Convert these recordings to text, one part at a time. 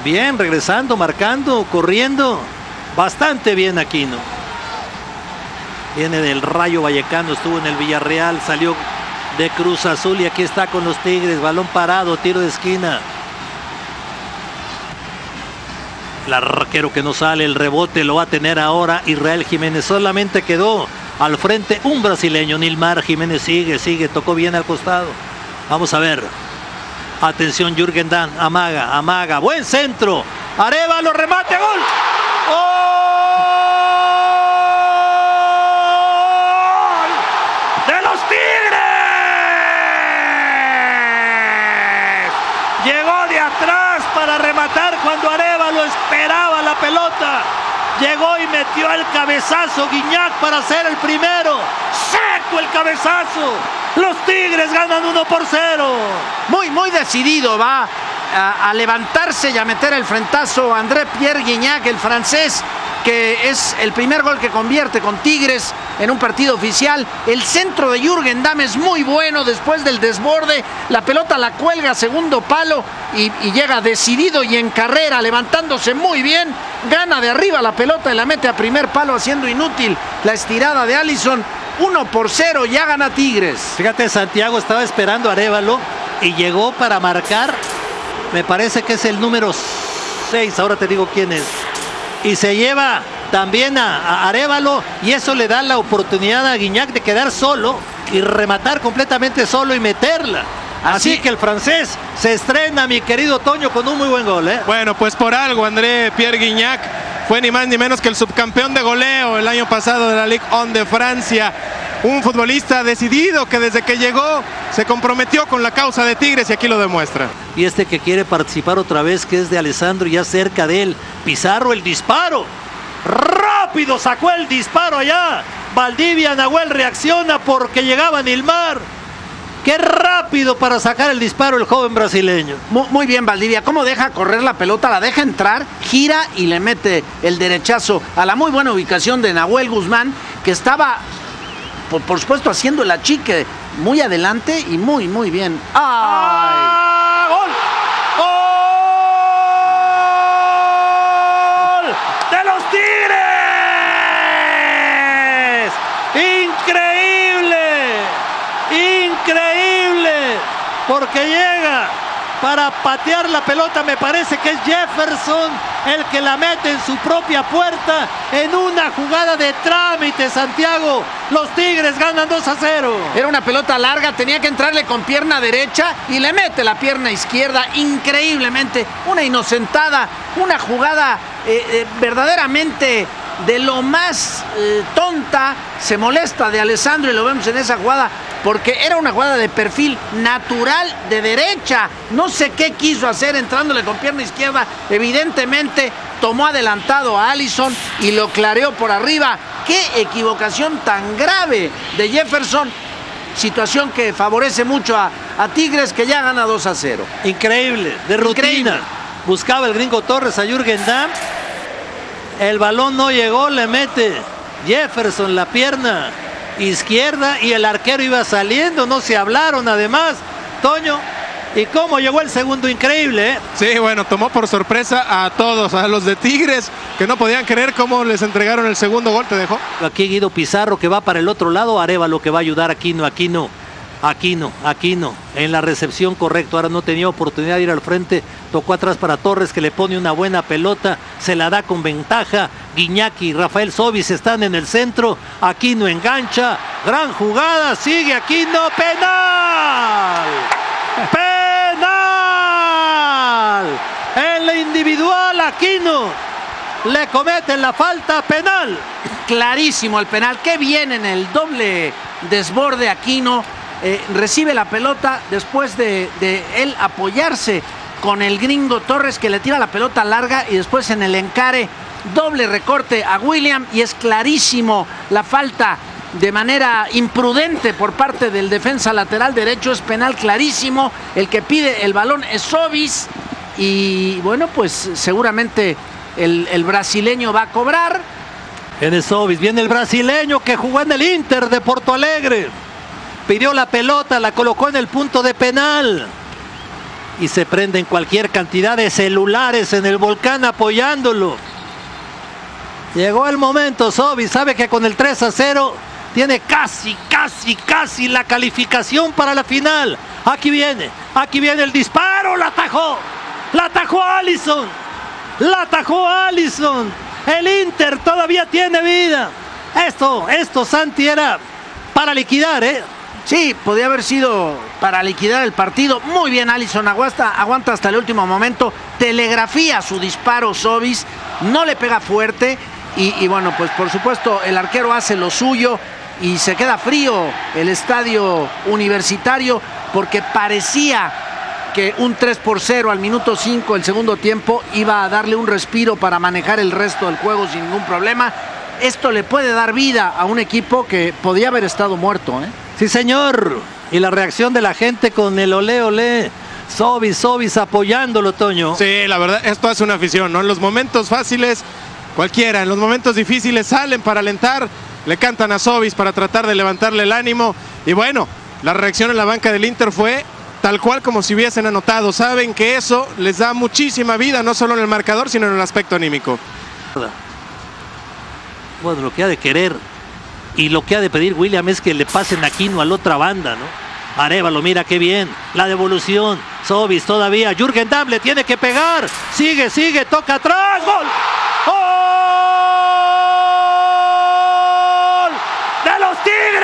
Bien, regresando, marcando, corriendo. Bastante bien Aquino. Viene del Rayo Vallecano, estuvo en el Villarreal, salió de Cruz Azul y aquí está con los Tigres. Balón parado, tiro de esquina. El arquero que no sale, el rebote lo va a tener ahora Israel Jiménez. Solamente quedó al frente un brasileño, Nilmar Jiménez. Sigue, tocó bien al costado. Vamos a ver. Atención, Jürgen Damm, amaga, buen centro. Arévalo, remate, gol. ¡Gol de los Tigres! Llegó de atrás para rematar cuando Arévalo esperaba la pelota. Llegó y metió el cabezazo Guiñac para hacer el primero. ¡Seco el cabezazo! Los Tigres ganan 1-0. Muy decidido va a levantarse y a meter el frentazo André-Pierre Guignac, el francés, que es el primer gol que convierte con Tigres en un partido oficial. El centro de Jürgen Damm es muy bueno después del desborde. La pelota la cuelga a segundo palo y llega decidido y en carrera, levantándose muy bien. Gana de arriba la pelota y la mete a primer palo, haciendo inútil la estirada de Alisson. 1-0, ya gana Tigres. Fíjate, Santiago estaba esperando a Arévalo y llegó para marcar. Me parece que es el número 6, ahora te digo quién es. Y se lleva también a Arévalo y eso le da la oportunidad a Guiñac de quedar solo y rematar completamente solo y meterla. Así que el francés se estrena, mi querido Toño, con un muy buen gol, ¿eh? Bueno, pues por algo André-Pierre Guignac fue ni más ni menos que el subcampeón de goleo el año pasado de la Ligue 1 de Francia. Un futbolista decidido que desde que llegó se comprometió con la causa de Tigres y aquí lo demuestra. Y este que quiere participar otra vez, que es de Alessandro, ya cerca de él. Pizarro, el disparo. Rápido sacó el disparo allá. Valdivia, Nahuel reacciona porque llegaba Nilmar. Qué rápido para sacar el disparo el joven brasileño. Muy bien Valdivia, cómo deja correr la pelota, la deja entrar, gira y le mete el derechazo a la muy buena ubicación de Nahuel Guzmán, que estaba, por supuesto, haciendo el achique muy adelante y muy bien. ¡Ay! ¡Gol! ¡Gol de los Tigres! ¡Increíble! Porque llega para patear la pelota, me parece que es Jefferson el que la mete en su propia puerta en una jugada de trámite, Santiago. Los Tigres ganan 2-0. Era una pelota larga, tenía que entrarle con pierna derecha y le mete la pierna izquierda increíblemente. Una inocentada, una jugada verdaderamente de lo más tonta. Se molesta de Alessandro y lo vemos en esa jugada porque era una jugada de perfil natural de derecha. No sé qué quiso hacer entrándole con pierna izquierda. Evidentemente tomó adelantado a Alisson y lo clareó por arriba. Qué equivocación tan grave de Jefferson. Situación que favorece mucho a Tigres, que ya gana 2-0. Increíble, de rutina. Increíble. Buscaba el gringo Torres a Jürgen Damm. El balón no llegó, le mete Jefferson la pierna izquierda y el arquero iba saliendo, no se hablaron además, Toño. ¿Y cómo llegó el segundo? Increíble, ¿eh? Sí, bueno, tomó por sorpresa a todos, a los de Tigres, que no podían creer cómo les entregaron el segundo gol. ¿Te dejó? Aquí Guido Pizarro, que va para el otro lado, Arévalo, que va a ayudar a Aquino en la recepción, correcto. Ahora no tenía oportunidad de ir al frente, tocó atrás para Torres, que le pone una buena pelota, se la da con ventaja. Guiñac y Rafael Sobis están en el centro. Aquino engancha, gran jugada, sigue Aquino, penal. En la individual, Aquino le cometen la falta, penal. Clarísimo el penal, qué bien en el doble desborde Aquino. Recibe la pelota después de él apoyarse con el gringo Torres, que le tira la pelota larga, y después en el encare doble recorte a William, y es clarísimo la falta de manera imprudente por parte del defensa lateral derecho. Es penal clarísimo. El que pide el balón es Sobis y bueno, pues seguramente el brasileño va a cobrar. En Sobis viene el brasileño que jugó en el Inter de Porto Alegre. Pidió la pelota, la colocó en el punto de penal. y se prenden cualquier cantidad de celulares en el volcán apoyándolo. Llegó el momento, Sobis sabe que con el 3-0 tiene casi la calificación para la final. Aquí viene el disparo, la atajó Alisson, el Inter todavía tiene vida. Esto Santi era para liquidar, Sí, podía haber sido para liquidar el partido. Muy bien, Alisson aguanta hasta el último momento, telegrafía su disparo Sobis, no le pega fuerte y bueno, pues por supuesto el arquero hace lo suyo y se queda frío el estadio universitario porque parecía que un 3-0 al minuto 5 el segundo tiempo iba a darle un respiro para manejar el resto del juego sin ningún problema. Esto le puede dar vida a un equipo que podía haber estado muerto, Sí, señor. Y la reacción de la gente con el olé. Sobis apoyándolo, Toño. Sí, la verdad, esto hace una afición, ¿no? En los momentos fáciles, cualquiera. En los momentos difíciles salen para alentar, le cantan a Sobis para tratar de levantarle el ánimo. Y bueno, la reacción en la banca del Inter fue tal cual como si hubiesen anotado. Saben que eso les da muchísima vida, no solo en el marcador, sino en el aspecto anímico. Bueno, lo que ha de querer y lo que ha de pedir William es que le pasen a Aquino a la otra banda, ¿no? Arévalo, mira qué bien, la devolución, Sobis todavía, Jürgen Damm le tiene que pegar, sigue, toca atrás, ¡gol! ¡Gol! ¡De los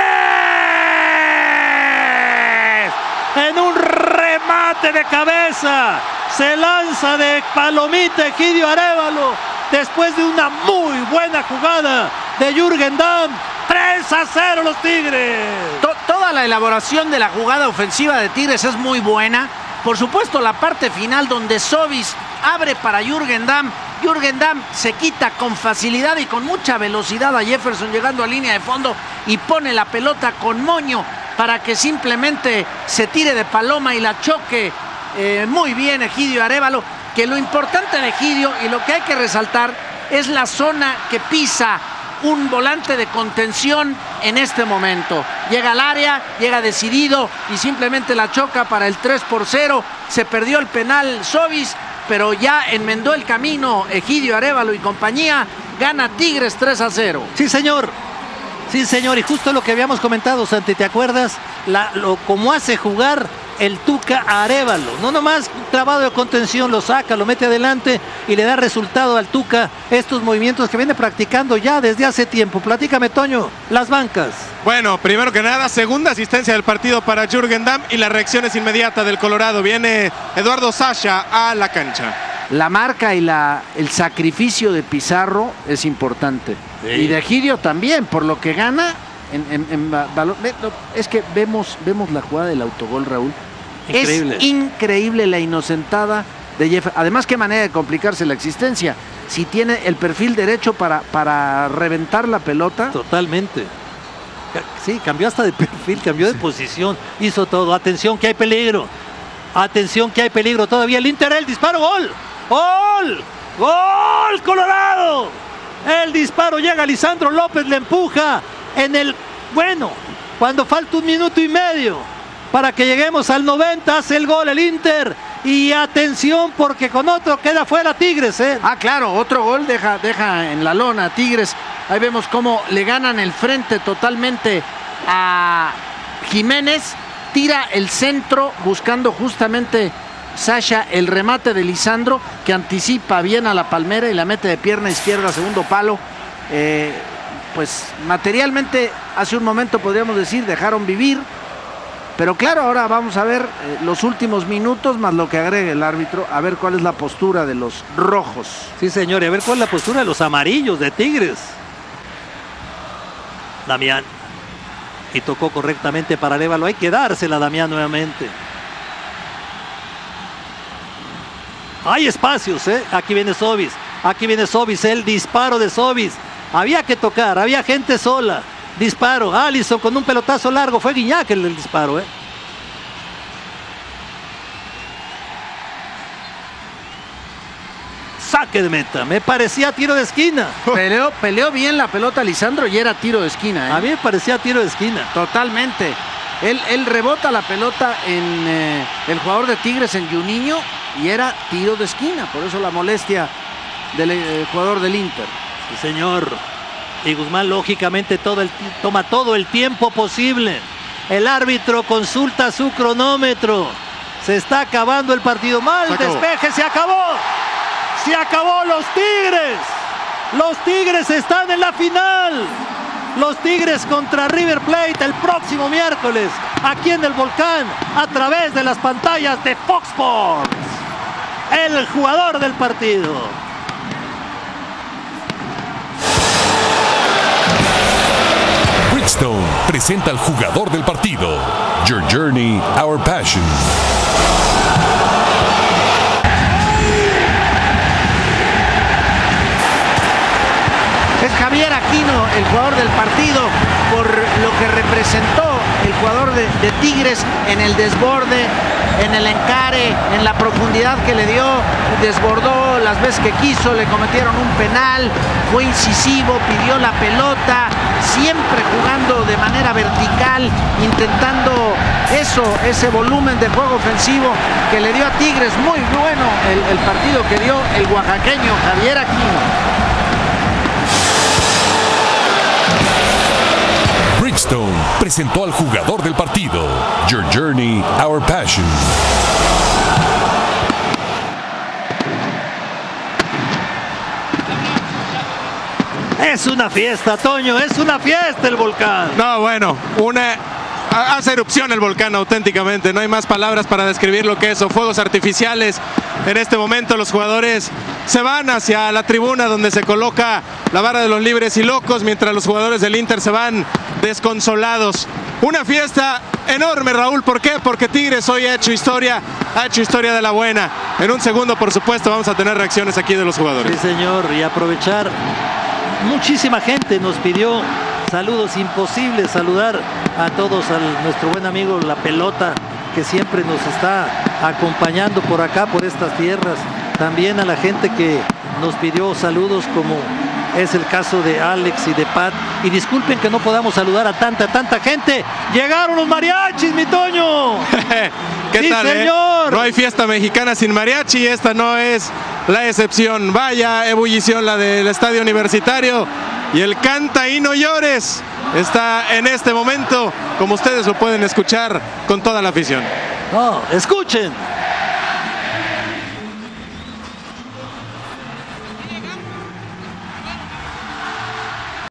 Tigres! En un remate de cabeza, se lanza de palomita Egidio Arévalo, después de una muy buena jugada de Jürgen Damm. 3-0 los Tigres. Toda la elaboración de la jugada ofensiva de Tigres es muy buena. Por supuesto, la parte final donde Sobis abre para Jürgen Damm. Jürgen Damm se quita con facilidad y con mucha velocidad a Jefferson llegando a línea de fondo y pone la pelota con moño para que simplemente se tire de paloma y la choque muy bien Egidio Arévalo. Que lo importante de Egidio y lo que hay que resaltar es la zona que pisa un volante de contención en este momento. Llega al área, llega decidido y simplemente la choca para el 3-0. Se perdió el penal Sobis, pero ya enmendó el camino Egidio Arévalo y compañía. Gana Tigres 3-0. Sí, señor. Y justo lo que habíamos comentado, Santi, ¿te acuerdas? Cómo hace jugar el Tuca a Arévalo. No nomás un clavado de contención, lo saca, lo mete adelante y le da resultado al Tuca estos movimientos que viene practicando ya desde hace tiempo. Platícame, Toño, las bancas. Bueno, primero que nada, segunda asistencia del partido para Jürgen Damm y la reacción es inmediata del Colorado. Viene Eduardo Sacha a la cancha. La marca y el sacrificio de Pizarro es importante. Sí. Y de Egidio también, por lo que gana. Es que vemos la jugada del autogol, Raúl. Increíble. Es increíble la inocentada de Jeff. Además, qué manera de complicarse la existencia. Si tiene el perfil derecho para reventar la pelota. Totalmente. Sí, cambió hasta de perfil, cambió de posición, hizo todo. Atención que hay peligro. Todavía el Inter, el disparo, ¡gol! ¡Gol, Colorado! El disparo llega, Lisandro López le empuja. Cuando falta 1 minuto y medio para que lleguemos al 90, hace el gol el Inter. Y atención porque con otro queda fuera Tigres, claro, otro gol deja en la lona a Tigres. Ahí vemos cómo le ganan el frente totalmente a Jiménez. Tira el centro buscando justamente Sacha el remate de Lisandro, que anticipa bien a la palmera y la mete de pierna izquierda, segundo palo. Pues materialmente hace un momento podríamos decir dejaron vivir, pero claro, ahora vamos a ver los últimos minutos más lo que agregue el árbitro, a ver cuál es la postura de los rojos. Sí, señor, y a ver cuál es la postura de los amarillos de Tigres. Damián, y tocó correctamente para Arévalo, hay que dársela a Damián nuevamente. Hay espacios, aquí viene Sobis, el disparo de Sobis. Había que tocar, había gente sola. Disparo, Alisson con un pelotazo largo. Fue Guiñac el disparo, Saque de meta, me parecía tiro de esquina. Peleó bien la pelota Lisandro y era tiro de esquina, A mí me parecía tiro de esquina. Totalmente. Él rebota la pelota en el jugador de Tigres, en Juninho, y era tiro de esquina. Por eso la molestia del jugador del Inter. Sí, señor. Y Guzmán lógicamente toma todo el tiempo posible. El árbitro consulta su cronómetro. Se está acabando el partido. Mal despeje, se acabó. Se acabó los Tigres. Los Tigres están en la final. Los Tigres contra River Plate el próximo miércoles, aquí en el Volcán, a través de las pantallas de Fox Sports. El jugador del partido. Bridgestone presenta al jugador del partido. Your journey, our passion. Es Javier Aquino el jugador del partido por lo que representó el jugador de Tigres en el desborde, en el encare, en la profundidad que le dio. Desbordó las veces que quiso, le cometieron un penal, fue incisivo, pidió la pelota, siempre jugando de manera vertical, intentando ese volumen de juego ofensivo que le dio a Tigres. Muy bueno el partido que dio el oaxaqueño Javier Aquino. Bridgestone presentó al jugador del partido. Your journey, our passion. Es una fiesta, Toño, es una fiesta el Volcán. No, bueno, hace erupción el volcán auténticamente. No hay más palabras para describir lo que es. Son fuegos artificiales. En este momento los jugadores se van hacia la tribuna donde se coloca la barra de los libres y locos, mientras los jugadores del Inter se van desconsolados. Una fiesta enorme, Raúl. ¿Por qué? Porque Tigres hoy ha hecho historia de la buena. En un segundo, por supuesto, vamos a tener reacciones aquí de los jugadores. Sí, señor, y aprovechar. Muchísima gente nos pidió saludos, imposible saludar a todos, a nuestro buen amigo La Pelota, que siempre nos está acompañando por acá, por estas tierras. También a la gente que nos pidió saludos, como es el caso de Alex y de Pat. Y disculpen que no podamos saludar a tanta gente. ¡Llegaron los mariachis, mi Toño! ¿Qué sí, tal, señor? No hay fiesta mexicana sin mariachi, esta no es la excepción. Vaya ebullición la del Estadio Universitario. Y el Canta y No Llores está en este momento, como ustedes lo pueden escuchar, con toda la afición. No, escuchen.